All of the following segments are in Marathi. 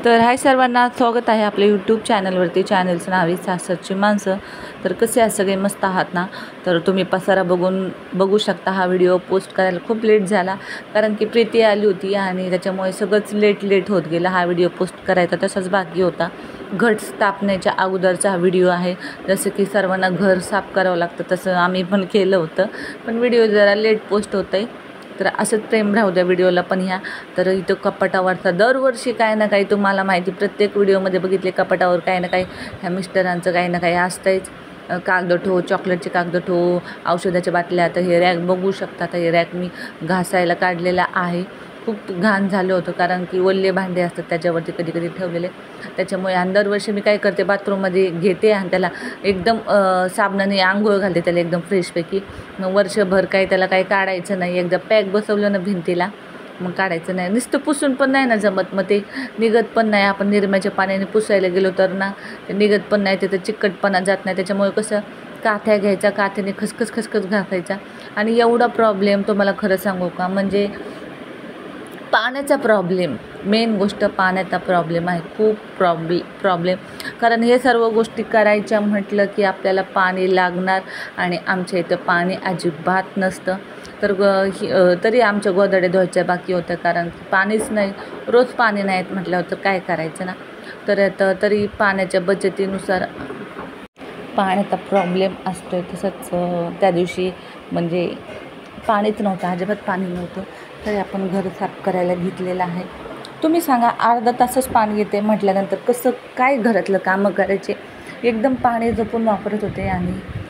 तर हाय सर्वांना, स्वागत आहे आपल्या यूट्यूब चॅनलवरती. चॅनलचं नाव आहे सासरची माणसं. तर कसे आहे सगळे, मस्त आहात ना? तर तुम्ही पसारा बघू शकता. हा व्हिडिओ पोस्ट करायला खूप लेट झाला, कारण की प्रीती आली होती आणि त्याच्यामुळे सगळंच लेट होत गेलं. हा व्हिडिओ पोस्ट करायचा तसाच बाकी होता. घट स्थापनेच्या अगोदरचा हा व्हिडिओ आहे. जसं की सर्वांना घर साफ करावं लागतं तसं आम्ही पण केलं होतं, पण व्हिडिओ जरा लेट पोस्ट होत आहे. तर असंच प्रेम राहू द्या व्हिडिओला पण ह्या. तर इथं कपाटावरचा दरवर्षी काही ना काही, तुम्हाला माहिती, प्रत्येक व्हिडिओमध्ये बघितले कपाटावर काही ना काही ह्या मिस्टरांचं काही ना काही असतंच. कागदठो, चॉकलेटचे कागदठो, औषधाच्या बाटल्या. आता हे रॅक बघू शकता. आता हे रॅक मी घासायला काढलेला आहे. खूप घाण झालं होतं, कारण की ओल्ले भांडे असतात त्याच्यावरती कधी कधी ठेवलेले. त्याच्यामुळे आणि दरवर्षी मी काय करते, बाथरूममध्ये घेते आणि त्याला एकदम साबणाने आंघोळ घालते त्याला एकदम फ्रेशपैकी. मग वर्षभर काही त्याला काही काढायचं नाही. एकदा पॅक बसवलं ना भिंतीला, मग काढायचं नाही. नुसतं पुसून पण नाही ना जमत, मग ते निघत पण नाही. आपण निरम्याच्या पाण्याने पुसायला गेलो तर ना ते निघत पण नाही, त्याचं चिकटपणा जात नाही. त्याच्यामुळे कसं, काथ्या घ्यायचा, काथ्याने खसखस घासायचा. आणि एवढा प्रॉब्लेम तुम्हाला खरं सांगू का, म्हणजे पाण्याचा प्रॉब्लेम, मेन गोष्ट पाण्याचा प्रॉब्लेम आहे. खूप प्रॉब्लेम. कारण हे सर्व गोष्टी करायच्या म्हटलं की आपल्याला पाणी लागणार, आणि आमच्या इथं पाणी अजिबात नसतं. तर तरी आमच्या गोधड्या धुवायच्या बाकी होत्या, कारण पाणीच नाही. रोज पाणी नाहीत म्हटल्यावर तर काय करायचं ना. तर तरी पाण्याच्या बचतीनुसार पाण्याचा प्रॉब्लेम असतो. तसंच त्या दिवशी म्हणजे पाणीच नव्हतं, अजिबात पाणी नव्हतं. तरी आपण घर साफ करायला घेतलेलं आहे. तुम्ही सांगा, अर्धा तासच पाणी येते म्हटल्यानंतर कसं काय घरातलं कामं करायचे. एकदम पाणी जपून वापरत होते. आणि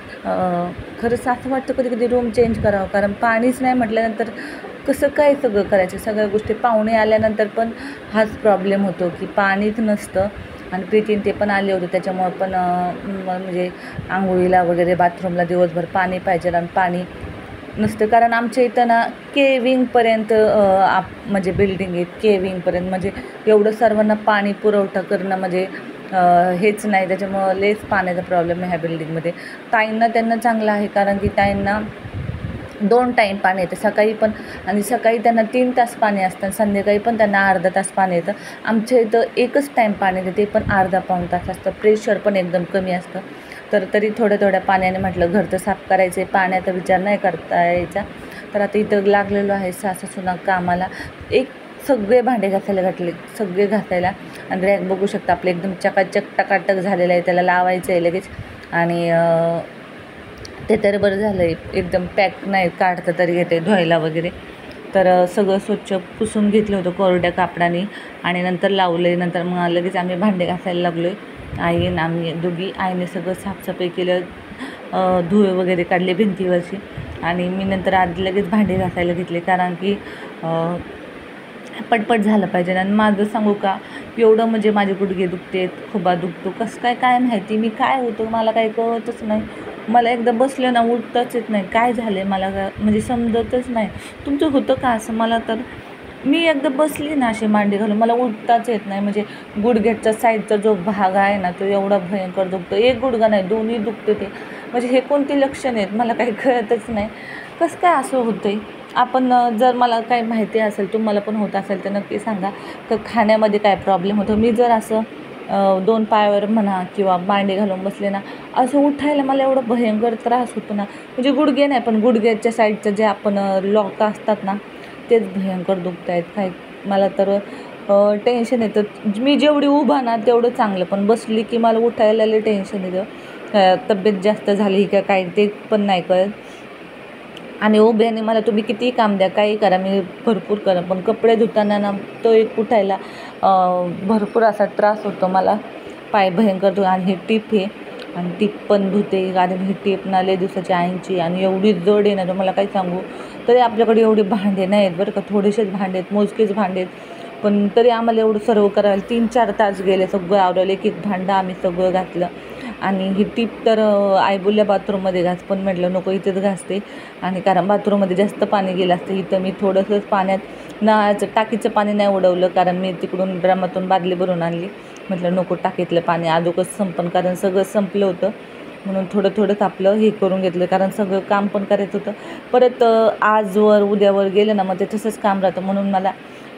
खरंच असं वाटतं कधी कधी रूम चेंज करावं, कारण पाणीच नाही म्हटल्यानंतर कसं काय सगळं करायचं. सगळ्या गोष्टी पाहुणे आल्यानंतर पण हाच प्रॉब्लेम होतो की पाणीच नसतं. आणि प्रीतीन ते पण आले होते, त्याच्यामुळं पण म्हणजे आंघोळीला वगैरे बाथरूमला दिवसभर पाणी पाहिजे आणि पाणी नसतं. कारण आमच्या इथं ना विंगपर्यंत म्हणजे बिल्डिंग आहे. विंगपर्यंत म्हणजे एवढं सर्वांना पाणी पुरवठा करणं म्हणजे हेच नाही. त्याच्यामुळं लेस पाण्याचा प्रॉब्लेम आहे ह्या बिल्डिंगमध्ये. ताईंना त्यांना चांगलं आहे, कारण की ताईंना 2 टाईम पाणी येतं, सकाळी पण. आणि सकाळी त्यांना 3 तास पाणी असतं, संध्याकाळी पण त्यांना अर्धा तास पाणी येतं. आमच्या इथं एकच टाईम पाणी येतं, ते पण अर्धा-पाऊण तास असतं. प्रेशर पण एकदम कमी असतं. तर तरी थोड्या पाण्याने म्हटलं घर तर साफ करायचं आहे, पाण्याचा विचार नाही करता यायचा. तर आता इथं लागलेलो आहे सासूसुना कामाला. सगळे भांडे घासायला घातले, सगळे घासायला. आणि रॅक बघू शकता आपलं एकदम चकाचक टकाटक झालेलं आहे. त्याला लावायचं आहे लगेच. आणि ते तर बरं झालं आहे, एकदम पॅक नाही काढतं तरी येते धुवायला वगैरे. तर सगळं स्वच्छ पुसून घेतलं होतं कोरड्या कापडाने, आणि नंतर लावले. नंतर मग लगेच आम्ही भांडे घासायला लागलो आहे. आई आणि आम्ही दोघी. आईने सगळं साफसफाई केलं, धुळे वगैरे काढले भिंतीवरची. आणि मी नंतर आधी लगेच भांडे घासायला घेतले, कारण की पटपट झालं पाहिजे. आणि माझं सांगू का, एवढं म्हणजे माझे गुडघे दुखते, खुबा दुखतो, कसं काय माहिती. मी काय होतं मला काही कळतच नाही. मला एकदा बसलं ना उठताच येत नाही. काय झालं आहे मला म्हणजे समजतच नाही. तुमचं होतं का असं? मला तर मी एकदा बसली ना अशी मांडी घालून, मला उठताच येत नाही. म्हणजे गुडघ्याचा साईडचा जो भाग आहे ना तो एवढा भयंकर दुखतो. एक गुडघा नाही, दोन्ही दुखते ते. म्हणजे हे कोणते लक्षण आहेत मला काही कळतच नाही. कसं काय असं होतं आहे? आपण जर मला काही माहिती असेल, तुम्हाला पण होत असेल तर नक्की सांगा. तर खाण्यामध्ये काय प्रॉब्लेम होतो. मी जर असं 2 पायावर म्हणा किंवा मांडी घालून बसले ना, असं उठायला मला एवढं भयंकर त्रास होतो ना. म्हणजे गुडघे नाही, पण गुडघ्याच्या साईडचं जे आपण लॉक असतात ना तेच भयंकर दुखत आहेत. काय मला तर टेन्शन येतं. मी जेवढी उभा ना तेवढं चांगलं, पण बसली की मला उठायला लई टेन्शन येतं. तब्येत जास्त झाली का काय ते पण नाही कळत. आणि उभ्याने मला तुम्ही कितीही काम द्या, काही करा, मी भरपूर करा, पण कपडे धुताना ना तो एक उठायला भरपूर असा त्रास होतो मला. पाय भयंकर आणि हे टीप आहे, आणि टीप पण धुते, कारण ही टीप ना लय दिवसाची आईंची, आणि एवढी जड आहे ना तुम्हाला काय सांगू. तरी आपल्याकडे एवढे भांडे नाही आहेत बरं का, थोडेसेच भांडे आहेत, मोजकेच भांडे आहेत. पण तरी आम्हाला एवढं सर्व करायला 3-4 तास गेले. सगळं आवरलं, एक भांडं आम्ही सगळं घातलं. आणि ही टीप तर आई बोलल्या बाथरूममध्ये घास, पण म्हटलं नको, इथेच घासते. आणि कारण बाथरूममध्ये जास्त पाणी गेलं असतं. इथं मी थोडंसंच पाण्यात नळाचं टाकीचं पाणी नाही उडवलं, कारण मी तिकडून ड्रमातून बादली भरून आणली. म्हटलं नको टाकीतलं पाणी अगोदरच संपन, कारण सगळं संपलं होतं. म्हणून थोडंच आपलं हे करून घेतलं, कारण सगळं काम पण करायचं होतं. परत आजवर उद्यावर गेलं ना मग ते तसंच काम राहतं. म्हणून मला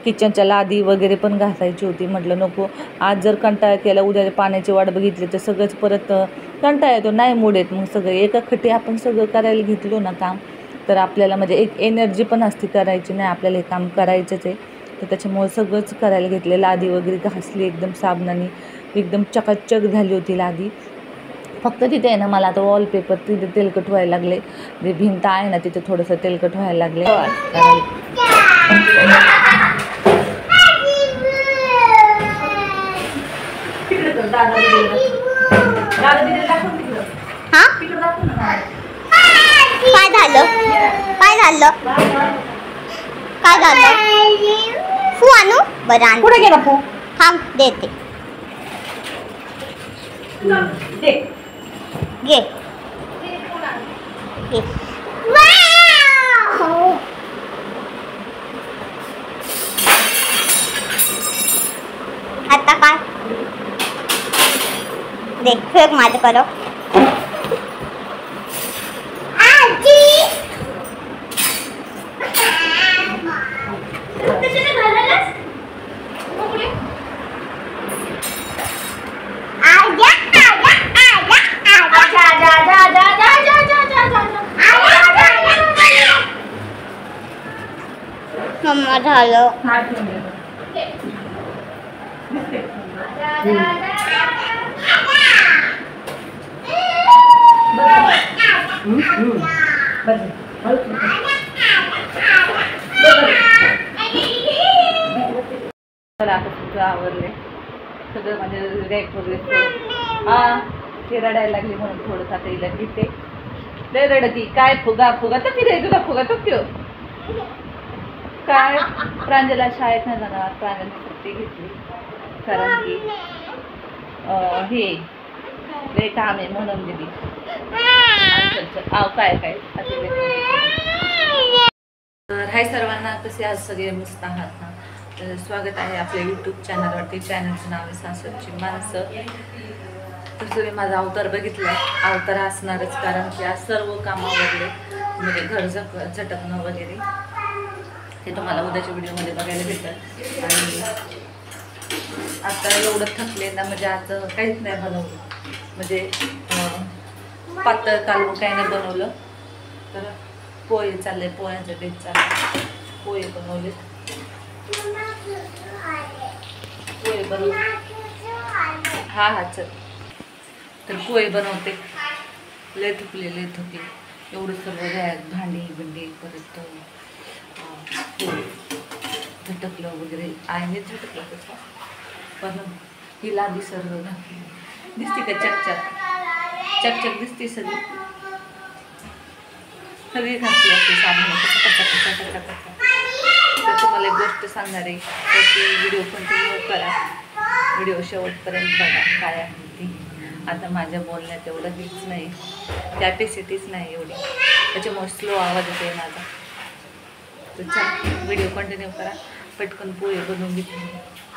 किचनच्या लादी वगैरे पण घासायची होती. म्हटलं नको, आज जर कंटाळा केला, उद्या पाण्याची वाट बघितली तर सगळंच परत कंटाळा येतो, नाही मूड येत. मग सगळं एका खट्टी आपण सगळं करायला घेतलो ना काम, तर आपल्याला म्हणजे एक एनर्जी पण असते करायची, नाही आपल्याला हे काम करायचंच आहे. तर त्याच्यामुळे सगळंच करायला घेतलं. लादी वगैरे घासली एकदम साबणाने, एकदम चकाचक झाली होती लादी. फक्त तिथे आहे ना मला आता वॉलपेपर तिथे तेलकट व्हायला लागले, जे भिंत आहे ना तिथे थोडंसं तेलकट व्हायला लागले. काय झालं काय झालं काय झालं? फू आणू? बरं आण. कुठे गेला फू? थांब देते. घे घे. आता काय दे, फेक माझं करो. मम्मा झालं. आवरले सगळं म्हणजे रॅक वगैरे. ते रडायला लागली म्हणून थोडंसं आता हिला घेते. लय रडती. काय फुगा फुगा तर फिरे तुला फुगा तो ठेव. काय प्रांजला शाळेत नाही जाणार, प्रांजला सुट्टी घेतली कारण की हे लय काम आहे म्हणून दिली. काय काय तर हाय सर्वांना, कसे आज सगळे मस्त आहात ना. तर स्वागत आहे आपल्या यूट्यूब चॅनलवरती. चॅनलचं नाव आहे सासरची माणसं. तर तुम्ही माझा अवतार बघितला, अवतार असणारच कारण की आज सर्व कामं वगैरे म्हणजे घर झटकणं वगैरे ते तुम्हाला उद्याच्या व्हिडिओमध्ये बघायला भेटतं. आणि आता एवढं थकले ना, म्हणजे आज काहीच नाही बनवलं, म्हणजे पातळ कालवून काही नाही बनवलं. तर पोहे चालले, पोह्यांचं बेत चाललं. पोहे बनवले, पोहे बनवले. हा चल. तर पोहे बनवते. लय थुकले एवढं सर्व भांडी बिंडी परत झटकलं वगैरे आईने झटकलं तसं. पण ही लादी सर्व घातली दिसते का? चकचक दिसते सगळी घातली असते साबण कसा. तर तुम्हाला एक गोष्ट सांगणार आहे, त्याची व्हिडिओ कंटिन्यू करा, व्हिडिओ शेवटपर्यंत बघा काय आहे ती. आता माझ्या बोलण्यात एवढं हेच नाही, कॅपॅसिटीच नाही एवढी, त्याच्यामुळे स्लो आवाज येते माझा. तर चला व्हिडिओ कंटिन्यू करा. पटकन पोहे बनवून घेतले.